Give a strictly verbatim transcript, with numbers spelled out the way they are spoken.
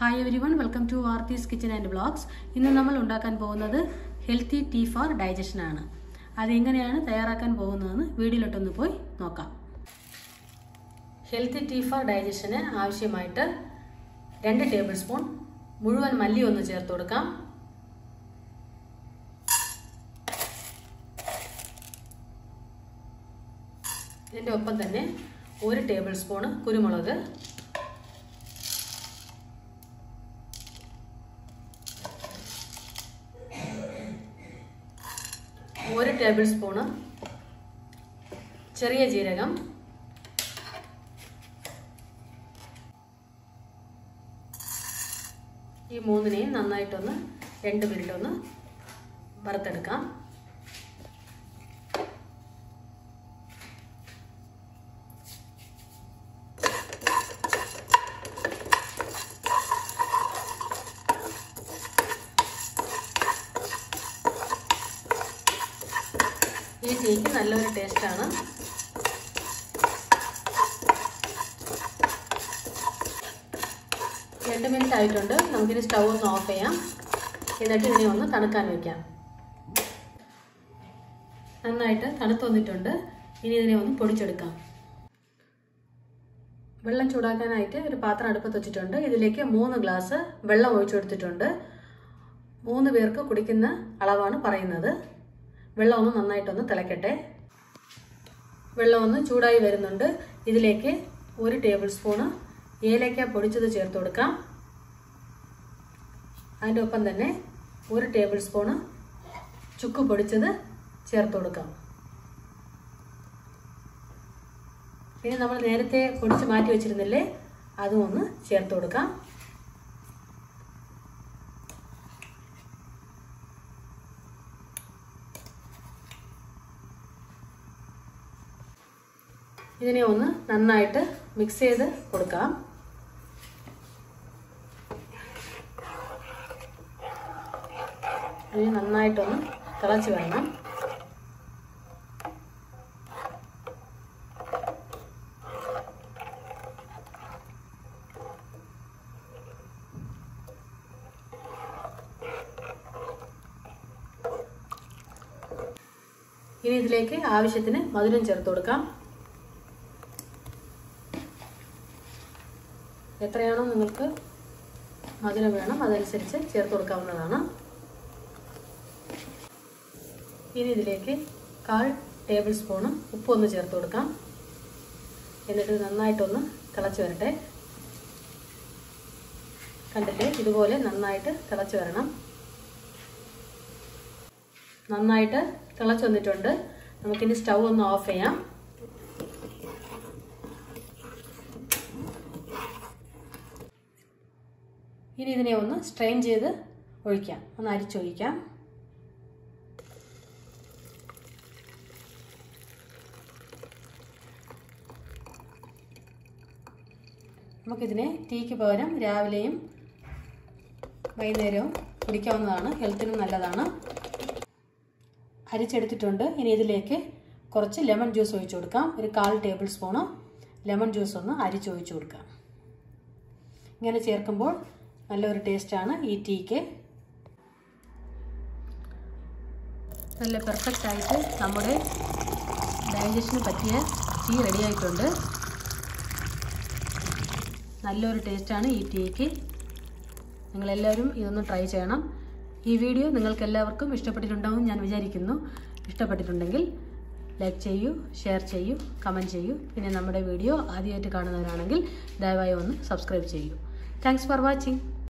Hi everyone, welcome to Aarthi's Kitchen and Vlogs. ഇന്ന് നമ്മൾ ഉണ്ടാക്കാൻ പോകുന്നത് healthy tea for digestion ആണ്. അത് എങ്ങനെയാണ് തയ്യാറാക്കാൻ പോകുന്നതെന്ന് വീഡിയോയിലോട്ടൊന്ന് പോയി നോക്കാം. Healthy tea for digestion ആവശ്യമായിട്ട് രണ്ട് ടേബിൾസ്പൂൺ മുഴുവൻ മല്ലി ഒന്ന് ചേർത്ത് കൊടുക്കാം. ഇതിന്റെ ഒപ്പം തന്നെ ഒരു ടേബിൾസ്പൂൺ കുരുമുളക്, ഒരു ടേബിൾ സ്പൂൺ ചെറിയ ജീരകം, ഈ മൂന്നിനെയും നന്നായിട്ടൊന്ന് രണ്ട് മിനിറ്റ് ഒന്ന് വറുത്തെടുക്കാം. ഈ ടീക്ക് നല്ലൊരു ടേസ്റ്റാണ്. രണ്ട് മിനിറ്റ് ആയിട്ടുണ്ട്. നമുക്കിനി സ്റ്റൗ ഒന്ന് ഓഫ് ചെയ്യാം. എന്നിട്ട് ഇതിനെ ഒന്ന് തണുക്കാൻ വയ്ക്കാം. നന്നായിട്ട് തണുത്ത് വന്നിട്ടുണ്ട്. ഇനി ഇതിനെ ഒന്ന് പൊടിച്ചെടുക്കാം. വെള്ളം ചൂടാക്കാനായിട്ട് ഒരു പാത്രം അടുപ്പത്ത് വെച്ചിട്ടുണ്ട്. ഇതിലേക്ക് മൂന്ന് ഗ്ലാസ് വെള്ളം ഒഴിച്ചെടുത്തിട്ടുണ്ട്. മൂന്ന് പേർക്ക് കുടിക്കുന്ന അളവാണ് പറയുന്നത്. വെള്ളം ഒന്ന് നന്നായിട്ടൊന്ന് തിളക്കട്ടെ. വെള്ളം ഒന്ന് ചൂടായി വരുന്നുണ്ട്. ഇതിലേക്ക് ഒരു ടേബിൾ സ്പൂണ് ഏലക്ക പൊടിച്ചത് ചേർത്ത് കൊടുക്കാം. അതിൻ്റെ ഒപ്പം തന്നെ ഒരു ടേബിൾ സ്പൂണ് ചുക്ക് പൊടിച്ചത് ചേർത്ത് കൊടുക്കാം. ഇനി നമ്മൾ നേരത്തെ പൊടിച്ച് മാറ്റി വെച്ചിരുന്നില്ലേ, അതും ഒന്ന് ചേർത്ത് കൊടുക്കാം. ഇതിനെ ഒന്ന് നന്നായിട്ട് മിക്സ് ചെയ്ത് കൊടുക്കാം. ഇതിന് നന്നായിട്ടൊന്ന് തിളച്ച് വരണം. ഇനി ഇതിലേക്ക് ആവശ്യത്തിന് മധുരം ചേർത്ത് കൊടുക്കാം. എത്രയാണോ നിങ്ങൾക്ക് മധുരം വേണം അതനുസരിച്ച് ചേർത്ത് കൊടുക്കാവുന്നതാണ്. ഇനി ഇതിലേക്ക് കാൽ ടേബിൾ സ്പൂണ് ഉപ്പ് ഒന്ന് ചേർത്ത് കൊടുക്കാം. എന്നിട്ട് നന്നായിട്ടൊന്ന് തിളച്ച് വരട്ടെ. കണ്ടിട്ട് ഇതുപോലെ നന്നായിട്ട് തിളച്ച് വരണം. നന്നായിട്ട് തിളച്ച് വന്നിട്ടുണ്ട്. നമുക്കിനി സ്റ്റൗ ഒന്ന് ഓഫ് ചെയ്യാം. ഇനി ഇതിനെ ഒന്ന് സ്ട്രെയിൻ ചെയ്ത് ഒഴിക്കാം. ഒന്ന് അരിച്ചൊഴിക്കാം. നമുക്കിതിനെ ടീക്ക് പകരം രാവിലെയും വൈകുന്നേരവും കുടിക്കാവുന്നതാണ്. ഹെൽത്തിനും നല്ലതാണ്. അരിച്ചെടുത്തിട്ടുണ്ട്. ഇനി ഇതിലേക്ക് കുറച്ച് ലെമൺ ജ്യൂസ് ഒഴിച്ചു കൊടുക്കാം. ഒരു കാൽ ടേബിൾ സ്പൂണ് ലെമൺ ജ്യൂസ് ഒന്ന് അരിച്ചൊഴിച്ചു കൊടുക്കാം. ഇങ്ങനെ ചേർക്കുമ്പോൾ നല്ലൊരു ടേസ്റ്റാണ് ഈ ടീക്ക്. നല്ല പെർഫെക്റ്റ് ആയിട്ട് നമ്മുടെ ഡൈജഷന് പറ്റിയ ടീ റെഡി ആയിട്ടുണ്ട്. നല്ലൊരു ടേസ്റ്റാണ് ഈ ടീക്ക്. നിങ്ങളെല്ലാവരും ഇതൊന്ന് ട്രൈ ചെയ്യണം. ഈ വീഡിയോ നിങ്ങൾക്ക് എല്ലാവർക്കും ഇഷ്ടപ്പെട്ടിട്ടുണ്ടാവും ഞാൻ വിചാരിക്കുന്നു. ഇഷ്ടപ്പെട്ടിട്ടുണ്ടെങ്കിൽ ലൈക്ക് ചെയ്യൂ, ഷെയർ ചെയ്യൂ, കമൻറ്റ് ചെയ്യൂ. പിന്നെ നമ്മുടെ വീഡിയോ ആദ്യമായിട്ട് കാണുന്നവരാണെങ്കിൽ ദയവായി ഒന്ന് സബ്സ്ക്രൈബ് ചെയ്യൂ. Thanks for watching.